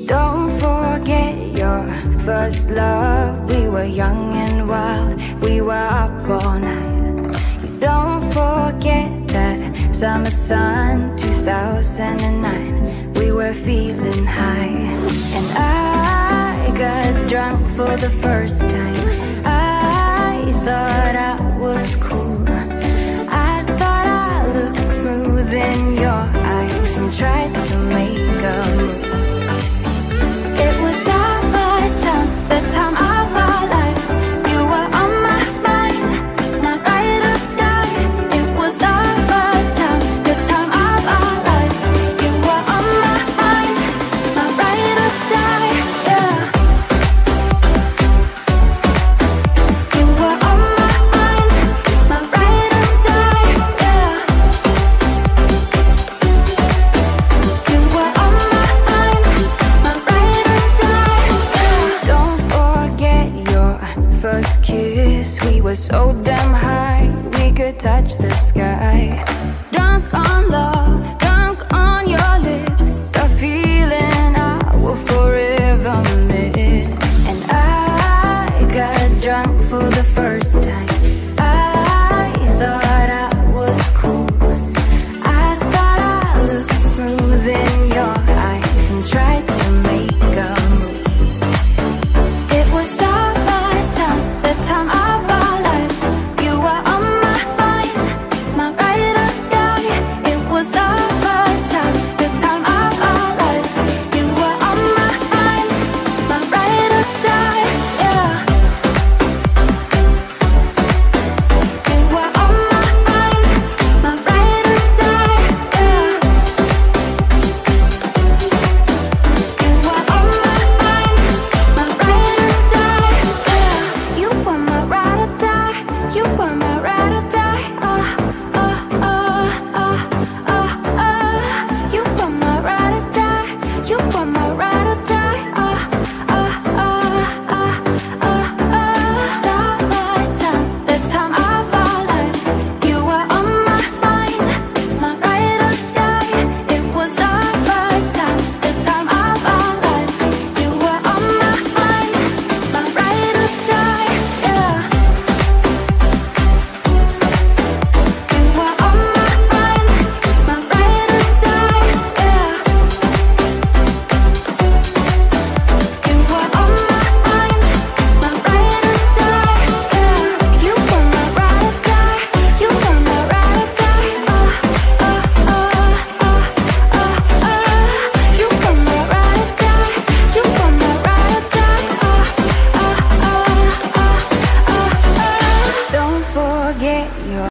Don't forget your first love. We were young and wild, we were up all night. Don't forget that summer sun, 2009. We were feeling high, and I got drunk for the first time. I thought I was cool. I thought I looked smooth in your eyes and tried to make a move. It was our time, the time of our lives. You were on my mind, my ride or die. It was our time, the time of our lives. You were on my mind, my ride or die. Yeah. You were on my mind, my ride or die. Yeah. You were on my mind, my ride or die. Yeah. Don't forget your first kiss. We were so damn high, we could touch the sky. Drunk on love, drunk on your lips, the feeling I will forever miss. And I got drunk for the first time.